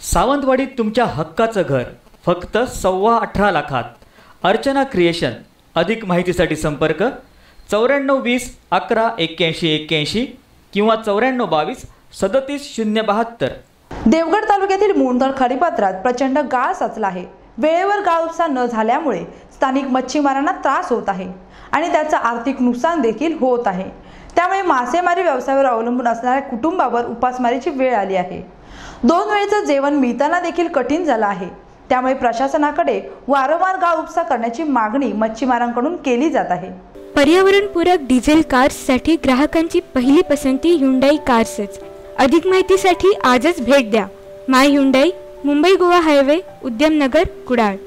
सावंतवाडीत तुमच्या हक्काचं घर फक्त 18.25 लाखात. अर्चना क्रिएशन. अधिक माहितीसाठी संपर्क 9420 11 81 81 किंवा 9422 37 072. देवगड तालुक्यातील मोंढर खाडीपात्रात प्रचंड गाळ साचला आहे. वेळेवर गाळ उपसा न झाल्यामुळे स्थानिक मच्छीमारांना त्रास होत आहे आणि त्याचं आर्थिक नुकसान देखील होत आहे. त्यामुळे मासेमारी व्यवसायावर अवलंबून असणाऱ्या कुटुंबावर उपासमारीची वेळ आली आहे. 2 वेळचं जेवण मिळताना देखील कठीण झालं आहे. त्यामुळे प्रशासनाकडे वारंवार गाळ उपसा करण्याची मागणी मच्छीमारांकडून केली जात आहे. पर्यावरणपूरक डिझेल कार्ससाठी ग्राहकांची पहिली पसंती Hyundai कार्सच. अधिक माहितीसाठी आजच भेट द्या. My Hyundai, Mumbai Goa highway, Udyamnagar, Kudal.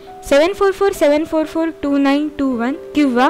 7447442921 किंवा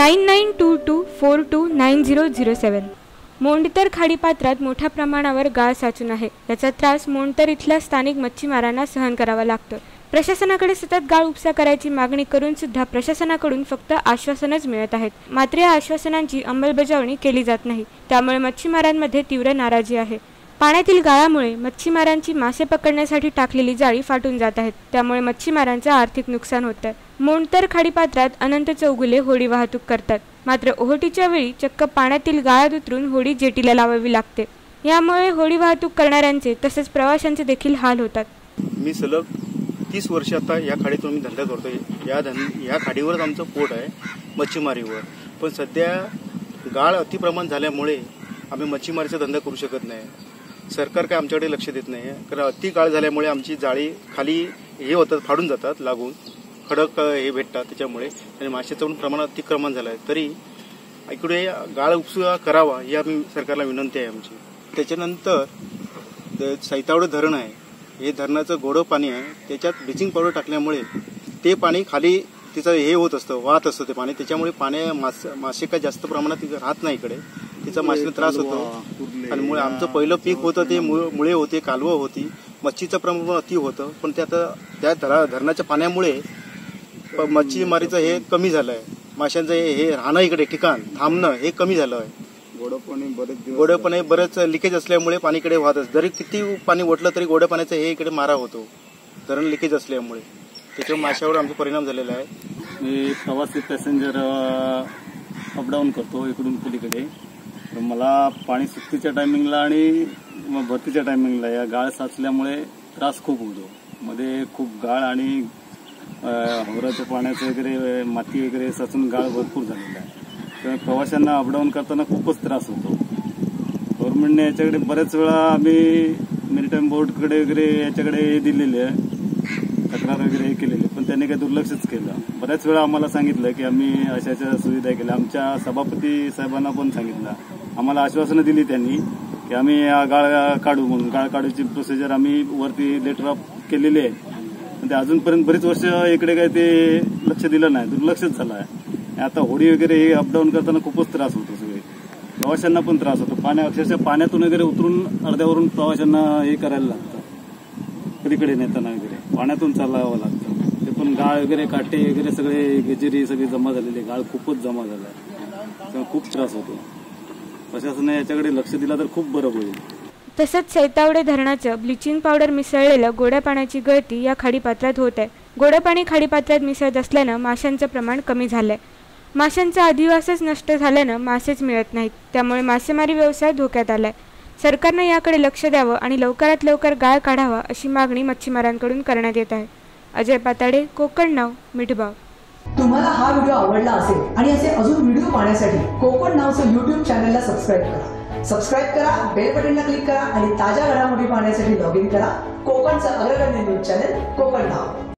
9922429007. मोंढतर खाडीपात्रात मोठ्या प्रमाणावर गाळ साचून आहे. याचा त्रास मोंढतर इथल्या स्थानिक मच्छीमारांना सहन करावा लागतो. प्रशासनाकडे सतत गाळ उपसा करायची मागणी करून सुद्धा प्रशासनाकडून फक्त आश्वासनच मिळत आहेत. मात्र या आश्वासनांची अंमलबजावणी केली जात नाही. त्यामुळे मच्छीमारांमध्ये तीव्र नाराजी आहे. पाण्यातील गाळामुळे मच्छीमारांची मासे पकडण्यासाठी टाकलेली जाळी फाटून जात आहेत. त्यामुळे मच्छीमारांचे आर्थिक नुकसान होत आहे. मोंढतर खाडीपात्रात अनंत चौगुले होडी वाहतूक करतात. मात्र ओहोटीच्या वेळी चक्क पाण्यातील गाळात उतरून होडी जेटीला लावावी लागते. यामुळे होडी वाहतूक करणाऱ्यांचे तसेच प्रवाशांचे देखील हाल होतात. मी सलग 30 वर्ष आता या खाडीतून मी धंदा करतो. या खाडीवरच आमचं पोट आहे, मच्छीमारीवर. पण सध्या गाळ अतिप्रमाण झाल्यामुळे आम्ही मच्छीमारीचा धंदा करू शकत नाही. सरकार काय आमच्याकडे लक्ष देत नाही. कारण अति गाळ झाल्यामुळे आमची जाळी खाली हे होतात, फाडून जातात, लागून खडक हे भेटतात. त्याच्यामुळे आणि माशाचं प्रमाण अतिक्रमण झालं आहे. तरी इकडे गाळ उपसा करावा ही आम्ही सरकारला विनंती आहे आमची. त्याच्यानंतर सैतावडे धरण आहे. हे धरणाचं गोडं पाणी आहे. त्याच्यात ब्लिचिंग पावडर टाकल्यामुळे ते पाणी खाली तिचं हे होत असतं, वाहत असतं ते पाणी. त्याच्यामुळे मासे काय जास्त प्रमाणात राहत नाही इकडे. तिचा माशाला त्रास होतो. आणि मुळे आमचं पहिलं पीक होतं ते मुळे होते, कालवं होती, मच्छीचं प्रमाण अति होतं. पण ते आता त्या धरणाच्या पाण्यामुळे मच्छीमारीचं हे कमी झालं आहे. माशांचं हे राहणं इकडे ठिकाण थांबणं हे कमी झालं आहे. गोडं पाणी बरेच लिकेज असल्यामुळे पाणीकडे वाहत असतं. जरी किती पाणी ओढलं तरी गोड्या पाण्याचं हे इकडे मारा होतो, धरण लिकेज असल्यामुळे. त्याच्यामुळे माशावर आमचा परिणाम झालेला आहे. मी प्रवासी पॅसेंजर अपडाऊन करतो इकडून पलीकडे. तर मला पाणी सुट्टीच्या टायमिंगला आणि भरतीच्या टायमिंगला या गाळ साचल्यामुळे त्रास खूप होतो. मध्ये खूप गाळ आणि होराच्या पाण्याचं वगैरे माती वगैरे साचून गाळ भरपूर झालेला आहे. त्यामुळे प्रवाशांना अपडाऊन करताना खूपच त्रास होतो. गव्हर्नमेंटने याच्याकडे बऱ्याच वेळा आम्ही मेरीटाईम बोर्डकडे वगैरे याच्याकडे हे दिलेले आहे, तक्रार वगैरे केलेली, पण त्यांनी काही दुर्लक्षच केलं. बऱ्याच वेळा आम्हाला सांगितलं की आम्ही अशा सुविधा केल्या. आमच्या सभापती साहेबांना पण सांगितलं. आम्हाला आश्वासनं दिली त्यांनी की आम्ही गाळ काढू म्हणून. गाळ काढूची प्रोसिजर आम्ही वरती लेटर ऑफ केलेली आहे. पण ते अजूनपर्यंत बरीच वर्ष इकडे काय ते लक्ष दिलं नाही, दुर्लक्षच झालं आहे. आता होडी वगैरे हे अपडाऊन करताना खूपच त्रास होतो. सगळे प्रवाशांना पण त्रास होतो. अक्षरशः पाण्यातून वगैरे उतरून अर्ध्यावरून प्रवाशांना हे करायला लागतं. कधीकडे नेताना वगैरे पाण्यातून चालावं लागतं. ते पण गाळ वगैरे काटे वगैरे सगळे गेजेरी सगळे जमा झालेले. गाळ खूपच जमा झाला आहे. त्यामुळे खूप त्रास होतो. प्रशासनाने याच्याकडे लक्ष दिलं तर खूप बरं होईल. तसंच सैतावडे धरणाचं ब्लिचिंग पावडर मिसळलेलं गोड्या पाण्याची गळती या खाडीपात्रात होत आहे. गोडं पाणी खाडीपात्रात मिसळत असल्यानं माशांचं प्रमाण कमी झालंय. माशांचा अधिवासच नष्ट झाल्यानं मासेच मिळत नाहीत. त्यामुळे मासेमारी व्यवसाय धोक्यात आलाय. सरकारनं याकडे लक्ष द्यावं आणि लवकरात लवकर गाळ काढावा अशी मागणी मच्छीमारांकडून करण्यात येत आहे. अजय पाताडे, कोकण नाव, मिठबाव. तुम्हाला हा व्हिडिओ आवडला असेल आणि असे अजून व्हिडिओ पाहण्यासाठी कोकण नावचं YouTube चॅनलला सबस्क्राईब करा, बेल बटनला क्लिक करा आणि ताज्या घडामोडी पाहण्यासाठी लॉग इन करा कोकणचं अग्रगण्य न्यूज चॅनल कोकण नाव.